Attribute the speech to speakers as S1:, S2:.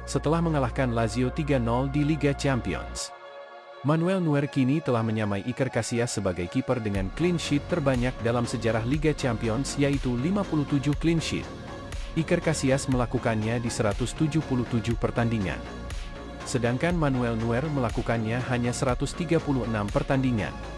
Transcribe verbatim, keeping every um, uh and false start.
S1: setelah mengalahkan Lazio tiga nol di Liga Champions. Manuel Neuer kini telah menyamai Iker Casillas sebagai kiper dengan clean sheet terbanyak dalam sejarah Liga Champions, yaitu lima puluh tujuh clean sheet. Iker Casillas melakukannya di seratus tujuh puluh tujuh pertandingan. Sedangkan Manuel Neuer melakukannya hanya seratus tiga puluh enam pertandingan.